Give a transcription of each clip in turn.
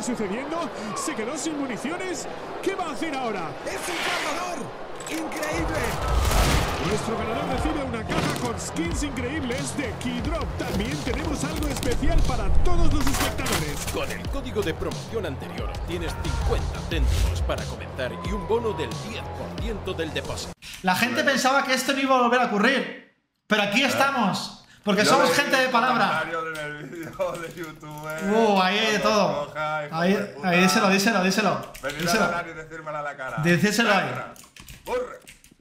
sucediendo? ¿Se quedó sin municiones? ¿Qué va a hacer ahora? ¡Es un cargador! ¡Increíble! Nuestro ganador recibe una caja con skins increíbles de Keydrop. También tenemos algo especial para todos los espectadores. Con el código de promoción anterior tienes 50 céntimos para comenzar y un bono del 10% del depósito. La gente pensaba que esto no iba a volver a ocurrir, pero aquí estamos. Porque somos gente de palabra. En el vídeo de YouTube. Ahí hay de todo. Ahí díselo. Venid a hablar y decírmelo a la cara. Díselo ahí. ¡Corre!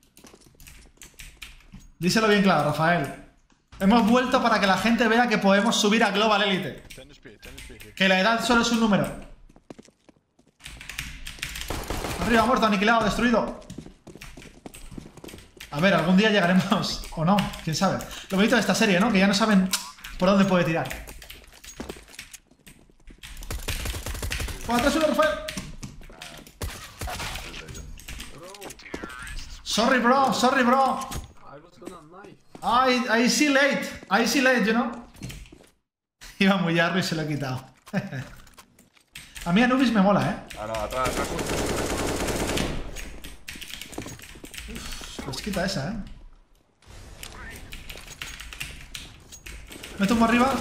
Díselo bien claro, Rafael. Hemos vuelto para que la gente vea que podemos subir a Global Elite. Que la edad solo es un número. Arriba, muerto, aniquilado, destruido. A ver, algún día llegaremos. O no, quién sabe. Lo bonito de esta serie, ¿no? Que ya no saben por dónde puede tirar. ¡4-1, Rafael! Sorry, bro. I see late, you know. Iba muy yarro y se lo he quitado. A mí Anubis me mola, ¿eh? Ah, no, atrás. Pues quita esa, ¿eh? Me tumbo arriba.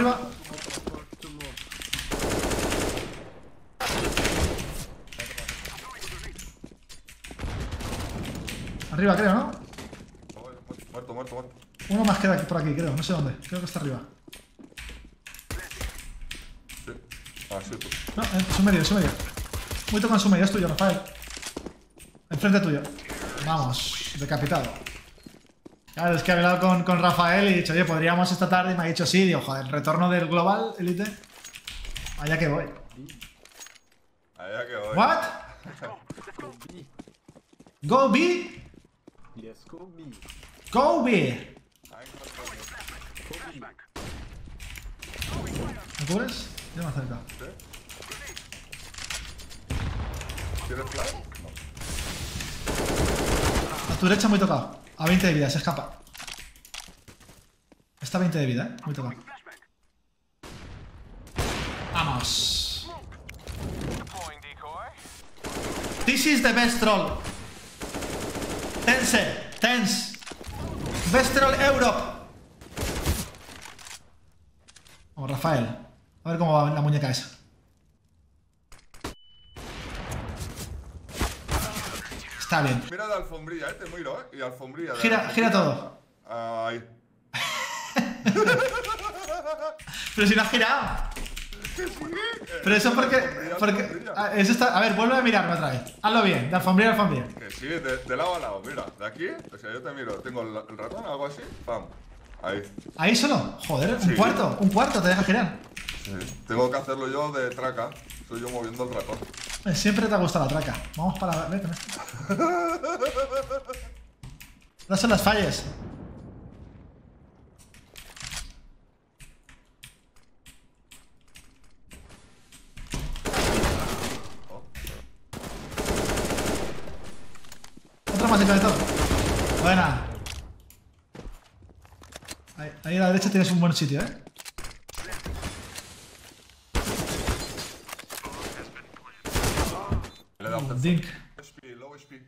Arriba, creo, ¿no? Muerto. Uno más queda por aquí, creo. No sé dónde. Creo que está arriba. Sí. Ah, sí, tú. No, en su medio. Muy tocado en su medio. Es tuyo, Rafael. Enfrente tuyo. Vamos, decapitado. Claro, es que he hablado con Rafael y he dicho, oye, podríamos esta tarde. Y me ha dicho sí. Digo, joder, retorno del Global Elite. Allá que voy. What? Go B? Yes, go B. Go B. ¿Me cubres? Ya me acerca. ¿Quieres flash? A tu derecha muy tocado. A 20 de vida, se escapa. Está a 20 de vida, ¿eh? Muy tocado. Vamos. This is the best troll. Tense. Best troll Europe. Vamos, Rafael. A ver cómo va la muñeca esa. Está bien. Mira de alfombrilla, te miro, y alfombrilla. Gira todo. Ahí. Pero si no has girado. Pero eso porque eso está. A ver, vuelve a mirarme otra vez. Hazlo bien, de alfombrilla a alfombrilla. Que sí, de lado a lado, mira. De aquí, o sea, yo te miro. Tengo el ratón, algo así. Pam. Ahí. ¿Ahí solo? Joder, Sí. un cuarto te deja girar. Sí. Tengo que hacerlo yo de traca. Soy yo moviendo el ratón. Siempre te ha gustado la traca. Vamos para. Vete, no son las falles. Otra más de cabezón. Buena. Ahí a la derecha tienes un buen sitio, ¿eh? Le he dado Dink. low HP.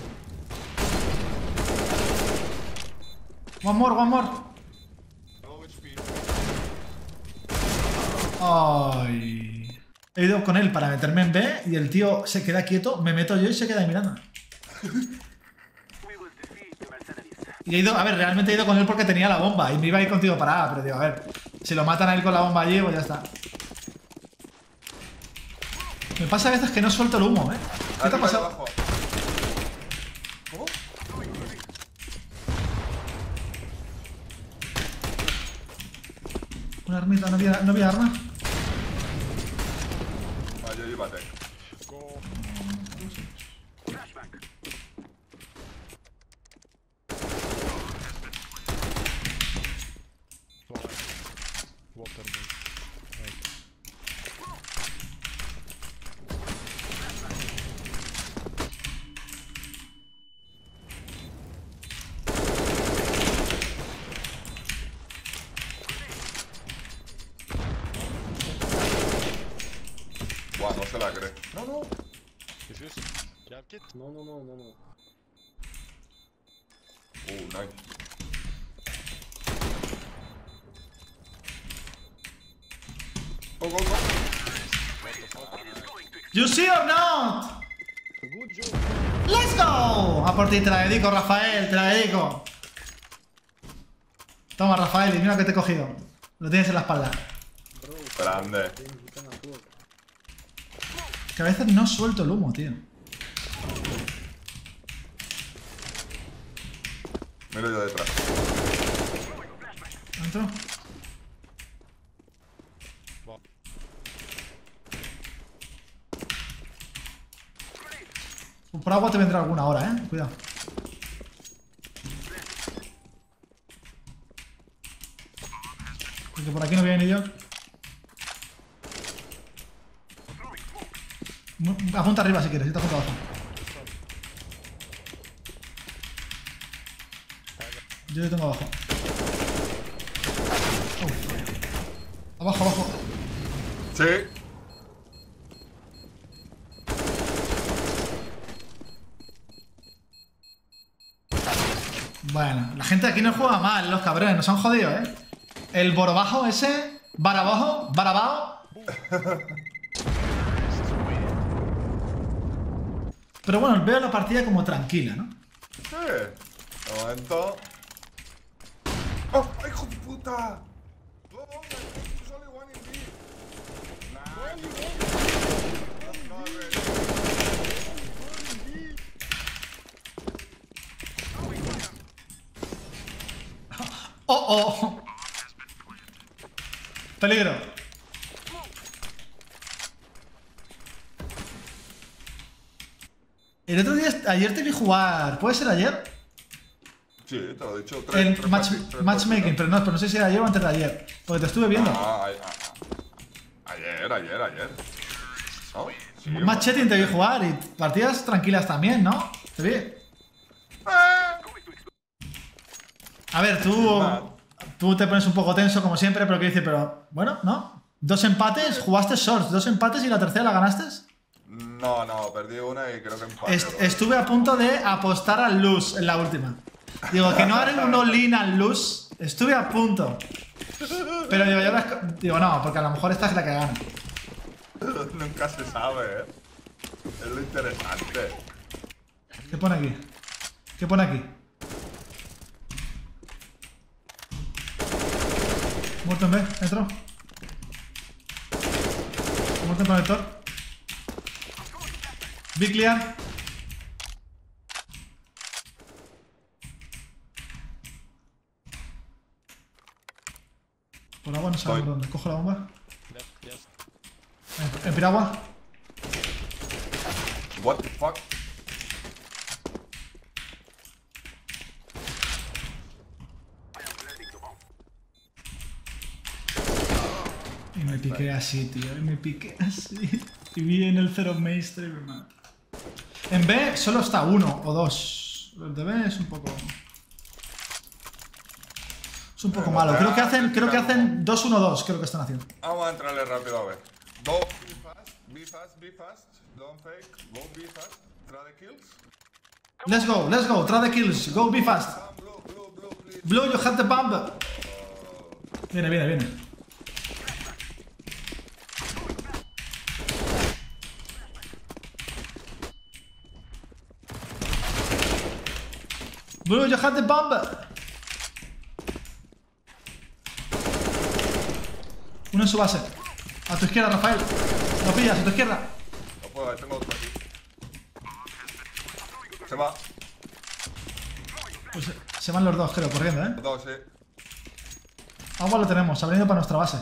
One more. Low HP. Ay. He ido con él para meterme en B y el tío se queda quieto, me meto yo y se queda ahí mirando. Y he ido, a ver, realmente he ido con él porque tenía la bomba y me iba a ir contigo para A, pero digo, a ver, si lo matan a él con la bomba allí, pues ya está. Me pasa a veces que no suelto el humo, ¿eh? ¿Qué te ha pasado? ¿Cómo? Una armita, no había arma. Yo llévate. masacre. No, no. Diffuse. You have kit? No, no, no, no, no. Nice. Go, go, go. You see or not? Good job. Let's go. A por ti, te la dedico, Rafael, te la dedico. Toma, Rafael, y mira lo que te he cogido. Lo tienes en la espalda. Grande. Que a veces no suelto el humo, tío. Miro yo detrás. ¿Entro? Por agua te vendrá alguna hora, cuidado. Porque por aquí no viene ni yo. Apunta arriba si quieres, yo te apunto abajo. Yo le tengo abajo. Abajo, abajo. Sí. Bueno, la gente aquí no juega mal, los cabrones, nos han jodido, El borobajo ese, barabajo, barabao. Pero bueno, veo la partida como tranquila, ¿no? Sí. De momento. ¡Oh! ¡Hijo de puta! No, no, there's only one in B. ¡Oh, oh! Peligro. El otro día, ayer te vi jugar. ¿Puede ser ayer? Sí, te lo he dicho. El matchmaking, pero no sé si era ayer o antes de ayer. Porque te estuve viendo. Ayer. ¿No? Sí, Matchmaking te vi jugar y partidas tranquilas también, ¿no? Te vi. A ver, tú te pones un poco tenso como siempre, pero ¿qué dices? Pero, bueno, ¿no? 2 empates, jugaste shorts, 2 empates y la tercera la ganaste. No, perdí una y creo que empaté. Estuve a punto de apostar al lose en la última. Digo, que no haré un all-in al lose. Estuve a punto. Pero digo, no, porque a lo mejor esta es la que gana. Nunca se sabe, Es lo interesante. ¿Qué pone aquí? ¿Qué pone aquí? Muerto en B, entro. Muerto en conector. Big clear. Por agua no sabemos dónde. Cojo la bomba. En piragua. What the fuck? Y me piqué así, tío. Y me piqué así. Y vi en el Zero Maestre y me mato. En B solo está 1 o 2. El de B es un poco... Es un poco malo. Creo que hacen 2-1-2, creo que están haciendo. Vamos a entrarle rápido a ver. Go, be fast, don't fake, go, be fast, try the kills. Let's go, try the kills, go, be fast. Blue, you have the bomb. Viene. Blue, you have the bomb. Uno en su base. A tu izquierda, Rafael. Lo pillas, a tu izquierda. No puedo, tengo otro aquí. Se va. Pues se van los dos, creo, corriendo, Los dos, sí. Agua lo tenemos, ha venido para nuestra base.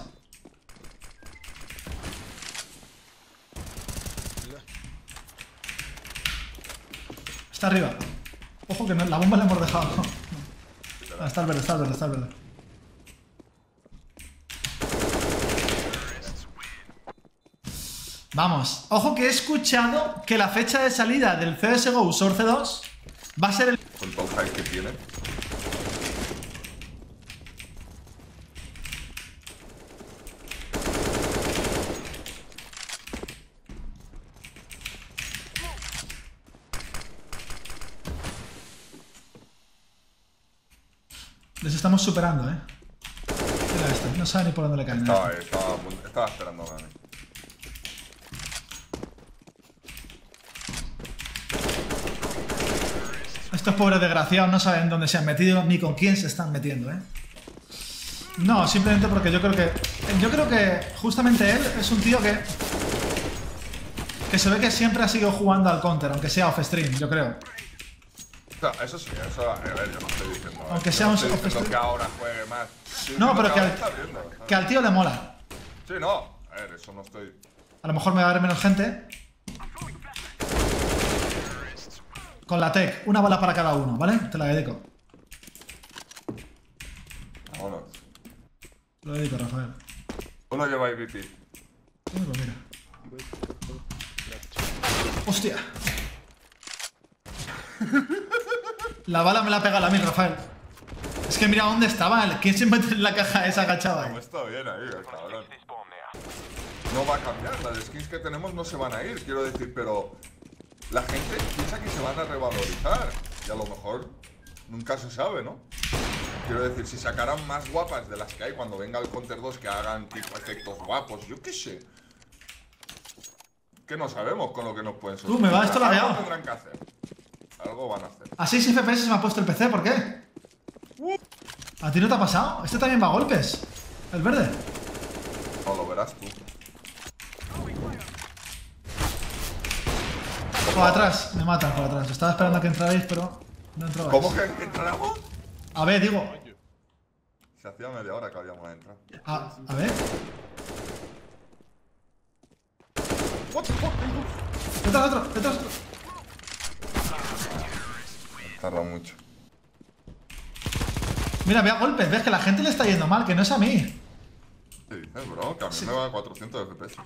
Está arriba. Ojo que no, la bomba la hemos dejado. Ah, está el verde. Vamos. Ojo que he escuchado que la fecha de salida del CSGO Source 2 va a ser el... Con todo el hype que tiene. Les estamos superando, Mira este, no sabe ni por dónde le caen. Estaba ahí, estaba esperándome a mí. Estos pobres desgraciados no saben dónde se han metido ni con quién se están metiendo, No, simplemente porque yo creo que justamente él es un tío que se ve que siempre ha seguido jugando al counter, aunque sea off-stream, yo creo. No, eso sí, eso, a ver, yo no estoy diciendo. Aunque sea un off-stream que ahora juegue más. No, pero que al tío le mola. Sí, no, a ver, eso no estoy. A lo mejor me va a ver menos gente. Con la tech, una bala para cada uno, ¿vale? Te la dedico. Vámonos. Te lo dedico, Rafael. Uno lleva IVP. Pues mira. ¡Hostia! La bala me la ha pegado a mí, Rafael. Es que mira dónde estaba. ¿Quién se mete en la caja esa agachada ahí? No está bien ahí, el cabrón. No va a cambiar, las skins que tenemos no se van a ir, quiero decir, pero la gente piensa que se van a revalorizar. Y a lo mejor nunca se sabe, ¿no? Quiero decir, si sacaran más guapas de las que hay cuando venga el Counter 2 que hagan tipo efectos guapos, yo qué sé. Que no sabemos con lo que nos pueden Tú, me va esto lagueado. Algo tendrán que hacer. Algo van a hacer. A 6 FPS se me ha puesto el PC, ¿por qué? ¿A ti no te ha pasado? Este también va a golpes. El verde. No lo verás tú. Por atrás, me matan por atrás. Estaba esperando a que entrarais, pero no entrabais. ¿Cómo que entramos? A ver, digo. Se hacía media hora que habíamos entrado. A ver. What the fuck? Detrás otro, detrás otro. Tarda mucho. Mira, vea golpes. Ves que la gente le está yendo mal, que no es a mí. ¿Qué dices, bro? Que a mí me va a 400 FPS.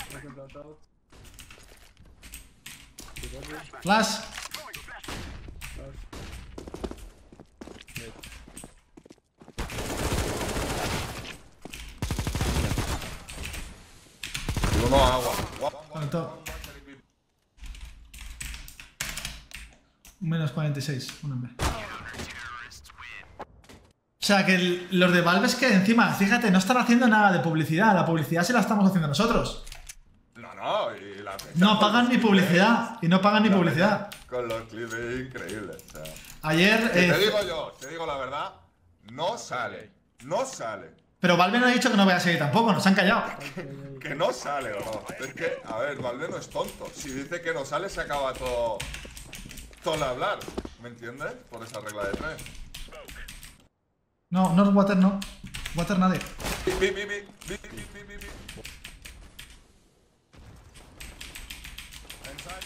Flash. Uno agua. Conectó. Menos 46, un hombre. O sea que los de Valve es que encima, fíjate, no están haciendo nada de publicidad. La publicidad sí la estamos haciendo nosotros. No, y la peña No pagan ni publicidad. Y no pagan ni la publicidad. peña con los clips es increíble. O sea. Ayer. Te digo yo, te digo la verdad, no sale. No sale. Pero Valve no ha dicho que no vaya a seguir tampoco, nos han callado. Que no sale, bro. Es que, a ver, Valve no es tonto. Si dice que no sale, se acaba todo el hablar. ¿Me entiendes? Por esa regla de 3. No, no es Water, no. Water nadie. Bi. Inside.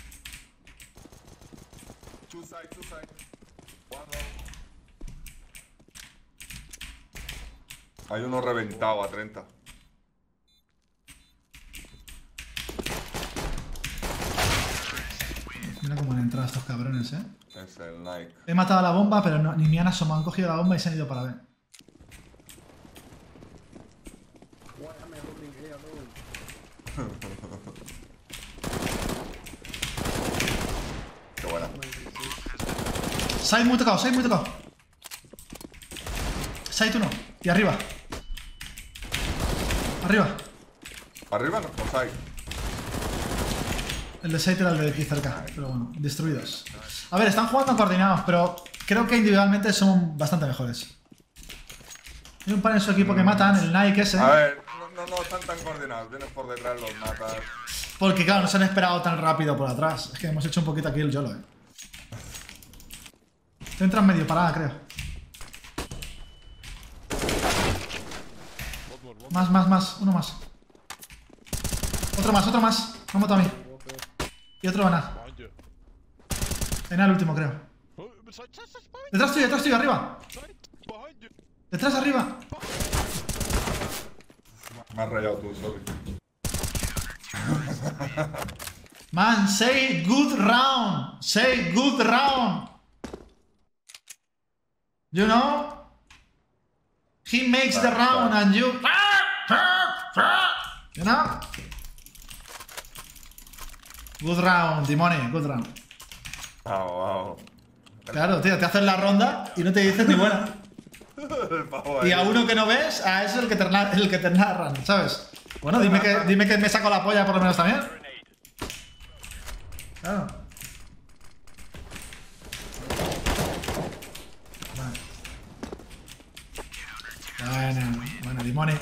Two side. One row. Hay uno reventado a 30. Mira cómo han entrado estos cabrones, Es el Nike. He matado a la bomba, pero no, ni me han asomado. Han cogido la bomba y se han ido para ver. Qué buena. Side muy tocado, side muy tocado. Side 1. Y arriba. Arriba. Arriba no hay. El de side era el de aquí cerca. Pero bueno, destruidos. A ver, están jugando coordinados, pero creo que individualmente son bastante mejores. Hay un par en su equipo que matan, el Nike ese. A ver, no están tan coordinados. Vienes por detrás, los matas. Porque claro, no se han esperado tan rápido por atrás. Es que hemos hecho un poquito aquí el YOLO, Te entras medio parada, creo. Más. Uno más. Otro más. Me ha matado a mí. Y otro van a. Behind you. En el último, creo. Oh, side, behind Detrás tuyo, arriba. side, behind you. Detrás, arriba. Me has rayado tú, sorry. Man, say good round. Say good round. You know? He makes the round and you... You know? Good round, Dimoni, good round. Wow. Claro, tío, te hacen la ronda y no te dicen ni buena. El pavo Y a ahí. uno que no ves, a ese es el que te narran, ¿sabes? Bueno, dime que me saco la polla por lo menos también. Claro. Bueno, Dimoni.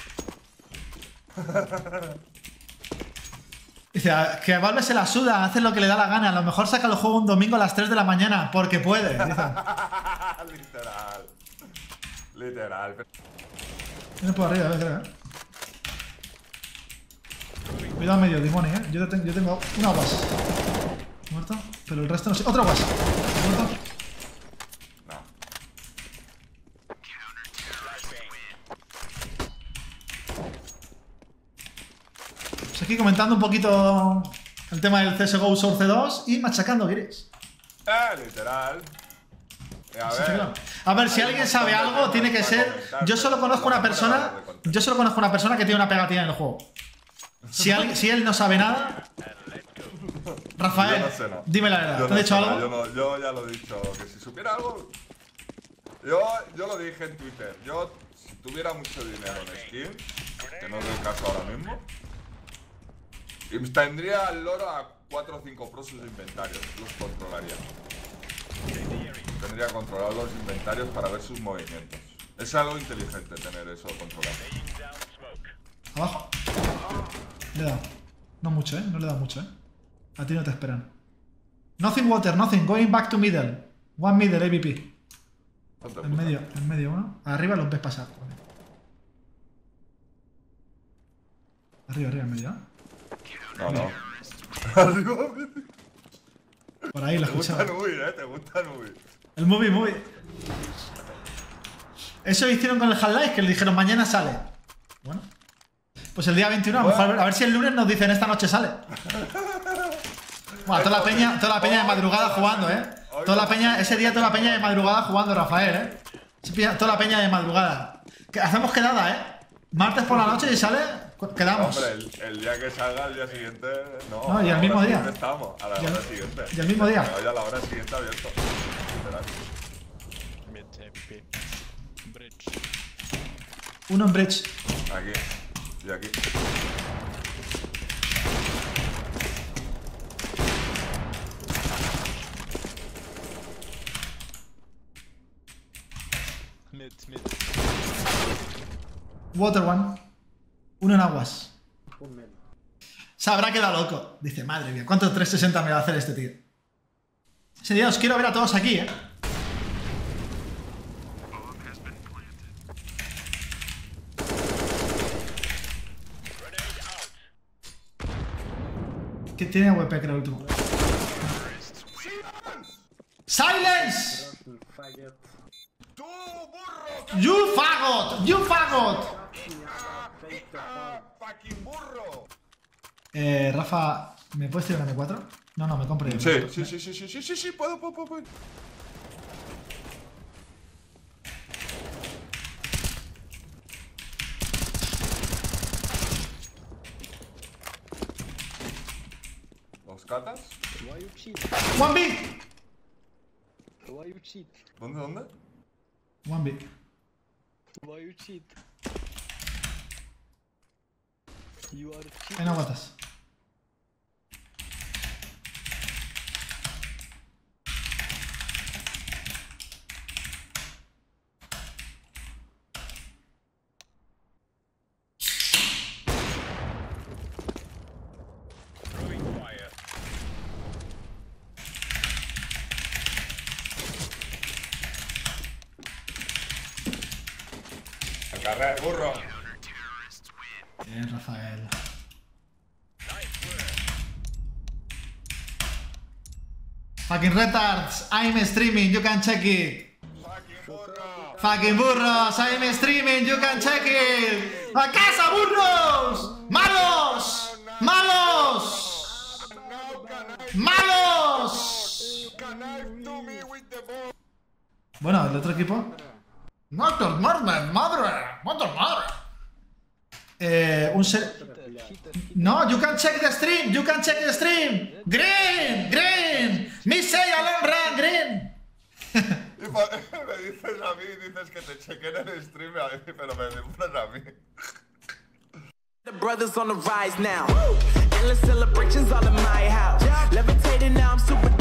Dice, que a Valve se la suda, hace lo que le da la gana. A lo mejor saca el juego un domingo a las 3 de la mañana, porque puede. Literal. Literal. Viene por arriba, creo, Cuidado medio, Dimoni, Yo tengo una guas. Muerto. Pero el resto no sé. Otra guas. Muerto. No. Pues aquí comentando un poquito el tema del CSGO Source 2 y machacando guiris. Literal. A ver, si alguien sabe algo, tiene que ser. Yo solo conozco una persona. Yo solo conozco una persona que tiene una pegatina en el juego. Si él no sabe nada. Rafael, Yo no sé, no. dime la verdad. Yo ¿Te no he dicho sé algo? nada, yo ya lo he dicho. Que si supiera algo. Yo lo dije en Twitter. Yo, si tuviera mucho dinero en skin, que no es el caso ahora mismo, y tendría al loro a 4 o 5 pros sus inventarios. Los controlaría. Tendría que controlar los inventarios para ver sus movimientos. Es algo inteligente tener eso controlado. Abajo. Le he dado. No mucho, No le he dado mucho, A ti no te esperan. Nothing water, nothing. Going back to middle. One middle, AVP. En medio uno. Arriba los ves pasar. Arriba, en medio. No. Arriba. Por ahí lo Te gusta escuchaba. Nubi, te gusta Nubi. El movie. Eso hicieron con el Half-Life, que le dijeron mañana sale. Bueno. Pues el día 21, a lo mejor, a ver si el lunes nos dicen esta noche sale. Bueno, toda la peña de madrugada jugando, ese día toda la peña de madrugada jugando, Rafael, Toda la peña de madrugada. Hacemos quedada, Martes por la noche y sale, quedamos. Hombre, el día que salga, el día siguiente. No, y al mismo día. Estamos, a la hora siguiente. Y al mismo día. Ya a la hora siguiente abierto. Mid AVP. Bridge. Uno en bridge. Aquí. Y aquí. Mid. Water one. Uno en aguas. Un med. Se habrá quedado loco. Dice, madre mía, ¿cuántos 360 me va a hacer este tío? Ese día os quiero ver a todos aquí, ¿Qué tiene AWP, creo, el último? ¡Silence! Faggot. ¡Tú, burro! ¡You faggot! ¡You faggot! Fake the fun. ¡Fucking burro! Rafa, ¿me puedes tirar una M4? No, me compro yo. Sí, puedo. ¿Los catas? Why you cheat? One B. Why you cheat? ¿Dónde? One B. Why you cheat? You are cheat. Ahí no aguantas. Carrera, burro. Bien, Rafael. Fucking retards, I'm streaming, you can check it. Fucking burro. Fucking burros, I'm streaming, you can check it. ¡A casa, burros! ¡Malos! ¡Malos! ¡Malos! Bueno, el otro equipo. ¡Matos, madre! ¡Matos, madre! Un ser. No, you can check the stream, you can check the stream. Green. Me say alone run, green. Y me dices a mí dices que te chequen en el stream, pero me demuestras a mí. The brothers on the rise now. Endless celebrations all in my house. Levitating now, I'm super